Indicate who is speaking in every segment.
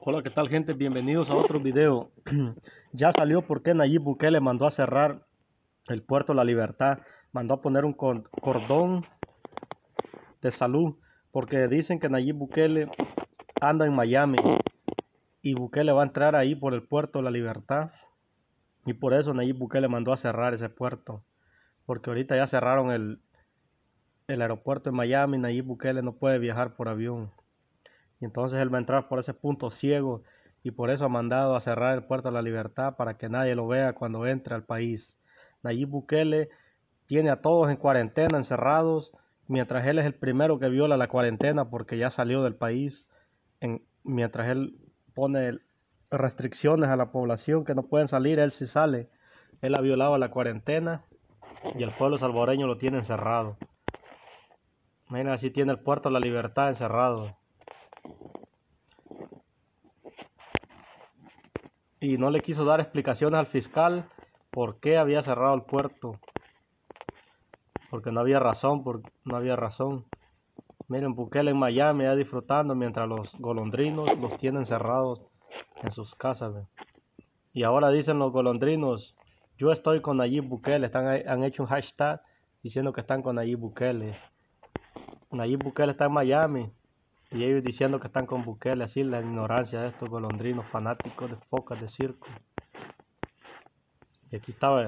Speaker 1: Hola, ¿qué tal, gente? Bienvenidos a otro video. Ya salió por qué Nayib Bukele mandó a cerrar el puerto La Libertad, mandó a poner un cordón de salud, porque dicen que Nayib Bukele anda en Miami y Bukele va a entrar ahí por el puerto La Libertad, y por eso Nayib Bukele mandó a cerrar ese puerto, porque ahorita ya cerraron el aeropuerto de Miami. Nayib Bukele no puede viajar por avión. Y entonces él va a entrar por ese punto ciego y por eso ha mandado a cerrar el puerto de La Libertad para que nadie lo vea cuando entre al país. Nayib Bukele tiene a todos en cuarentena, encerrados, mientras él es el primero que viola la cuarentena porque ya salió del país, mientras él pone restricciones a la población que no pueden salir, él sí sale. Él ha violado la cuarentena y el pueblo salvadoreño lo tiene encerrado. Mira, así tiene el puerto de La Libertad encerrado. Y no le quiso dar explicaciones al fiscal por qué había cerrado el puerto, porque no había razón, no había razón. Miren, Bukele en Miami ya disfrutando mientras los golondrinos los tienen cerrados en sus casas, ¿ve? Y ahora dicen los golondrinos, yo estoy con Nayib Bukele, han hecho un hashtag diciendo que están con Nayib Bukele. Nayib Bukele está en Miami y ellos diciendo que están con Bukele, así la ignorancia de estos golondrinos fanáticos de focas de circo. Y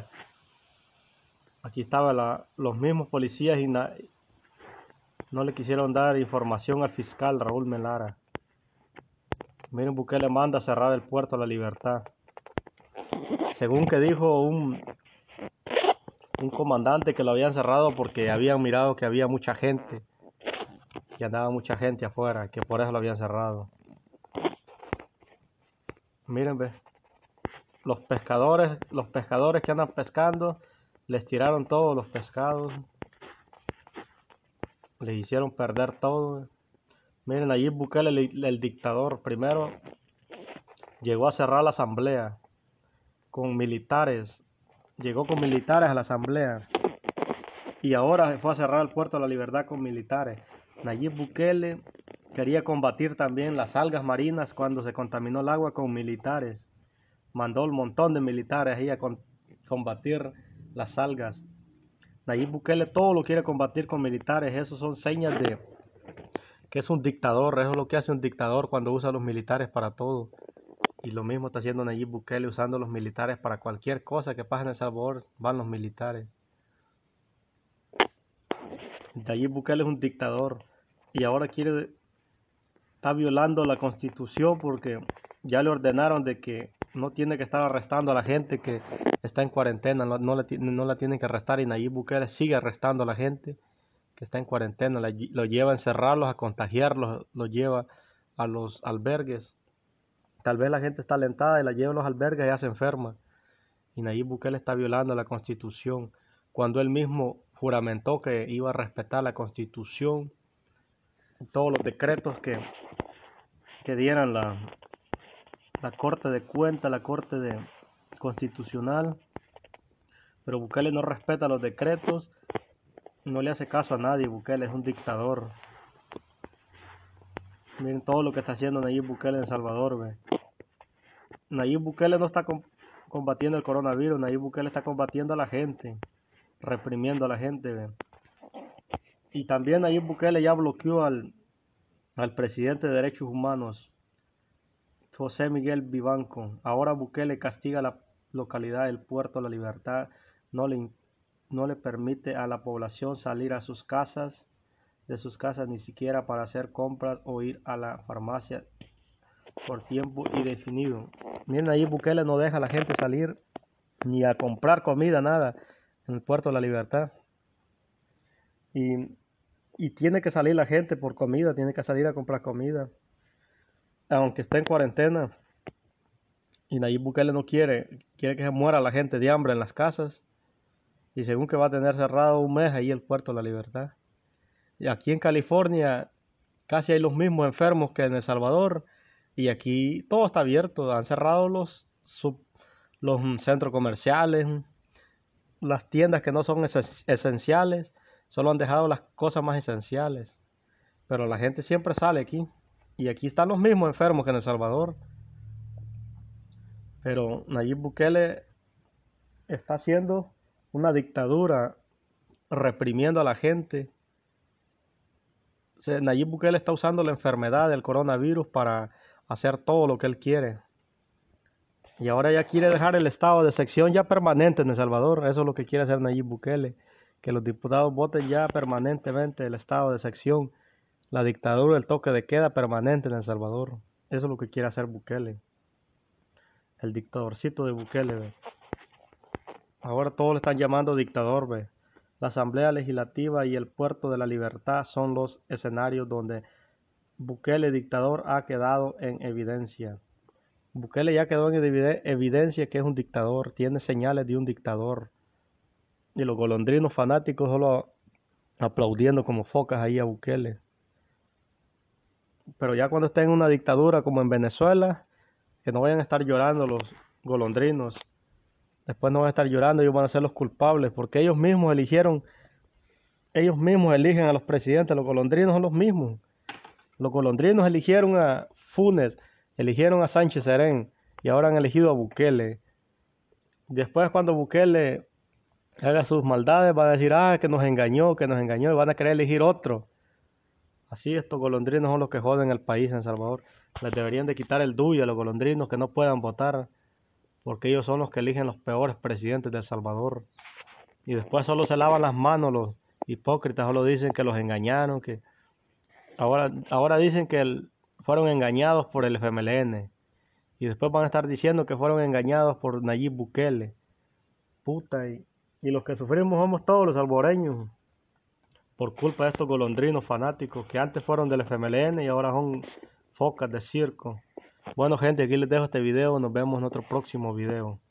Speaker 1: aquí estaba los mismos policías y no le quisieron dar información al fiscal Raúl Melara. Miren, Bukele manda a cerrar el puerto La Libertad. Según que dijo un comandante que lo habían cerrado porque habían mirado que había mucha gente, que andaba mucha gente afuera, que por eso lo habían cerrado. Miren, ve, los pescadores que andan pescando, les tiraron todos los pescados, les hicieron perder todo. Miren, allí Bukele, el dictador, primero llegó a cerrar la asamblea con militares, llegó con militares a la asamblea y ahora fue a cerrar el puerto de La Libertad con militares. Nayib Bukele quería combatir también las algas marinas cuando se contaminó el agua con militares, mandó un montón de militares ahí a combatir las algas. Nayib Bukele todo lo quiere combatir con militares, eso son señas de que es un dictador, eso es lo que hace un dictador cuando usa a los militares para todo. Y lo mismo está haciendo Nayib Bukele, usando los militares para cualquier cosa que pase en El Salvador, van los militares. Nayib Bukele es un dictador y ahora está violando la Constitución porque ya le ordenaron de que no tiene que estar arrestando a la gente que está en cuarentena, no la tienen que arrestar, y Nayib Bukele sigue arrestando a la gente que está en cuarentena, lo lleva a encerrarlos, a contagiarlos, lo lleva a los albergues. Tal vez la gente está alentada y la lleva a los albergues y ya se enferma. Y Nayib Bukele está violando la Constitución cuando él mismo juramentó que iba a respetar la Constitución, todos los decretos que dieran la Corte de Cuentas, la Corte Constitucional. Pero Bukele no respeta los decretos, no le hace caso a nadie. Bukele es un dictador. Miren todo lo que está haciendo Nayib Bukele en El Salvador, ve. Nayib Bukele no está combatiendo el coronavirus, Nayib Bukele está combatiendo a la gente, reprimiendo a la gente, ve. Y también Nayib Bukele ya bloqueó al presidente de Derechos Humanos, José Miguel Vivanco. Ahora Bukele castiga la localidad del Puerto La Libertad, no le permite a la población salir de sus casas ni siquiera para hacer compras o ir a la farmacia por tiempo indefinido. Miren, ahí Bukele no deja a la gente salir ni a comprar comida, nada, en el Puerto de La Libertad. Y tiene que salir la gente por comida, tiene que salir a comprar comida, aunque esté en cuarentena. Y Nayib Bukele no quiere que se muera la gente de hambre en las casas. Y según que va a tener cerrado un mes ahí el Puerto de La Libertad. Y aquí en California casi hay los mismos enfermos que en El Salvador. Y aquí todo está abierto. Han cerrado los centros comerciales, las tiendas que no son esenciales. Solo han dejado las cosas más esenciales. Pero la gente siempre sale aquí. Y aquí están los mismos enfermos que en El Salvador. Pero Nayib Bukele está haciendo una dictadura, reprimiendo a la gente. Nayib Bukele está usando la enfermedad del coronavirus para hacer todo lo que él quiere. Y ahora ya quiere dejar el estado de excepción ya permanente en El Salvador. Eso es lo que quiere hacer Nayib Bukele. Que los diputados voten ya permanentemente el estado de excepción. La dictadura, el toque de queda permanente en El Salvador. Eso es lo que quiere hacer Bukele. El dictadorcito de Bukele, ¿ve? Ahora todos le están llamando dictador, ¿ve? La Asamblea Legislativa y el Puerto de la Libertad son los escenarios donde Bukele dictador ha quedado en evidencia. Bukele ya quedó en evidencia que es un dictador, tiene señales de un dictador. Y los golondrinos fanáticos solo aplaudiendo como focas ahí a Bukele. Pero ya cuando esté en una dictadura como en Venezuela, que no vayan a estar llorando los golondrinos. Después no van a estar llorando, ellos van a ser los culpables, porque ellos mismos eligen a los presidentes, los golondrinos son los mismos. Los golondrinos eligieron a Funes, eligieron a Sánchez Serén y ahora han elegido a Bukele. Después cuando Bukele haga sus maldades van a decir, que nos engañó, y van a querer elegir otro. Así estos golondrinos son los que joden el país en El Salvador. Les deberían de quitar el DUI a los golondrinos que no puedan votar, porque ellos son los que eligen los peores presidentes de El Salvador. Y después solo se lavan las manos los hipócritas, solo dicen que los engañaron, que ahora dicen que fueron engañados por el FMLN. Y después van a estar diciendo que fueron engañados por Nayib Bukele. Puta, y los que sufrimos somos todos los salvadoreños, por culpa de estos golondrinos fanáticos que antes fueron del FMLN y ahora son focas de circo. Bueno gente, aquí les dejo este video, nos vemos en otro próximo video.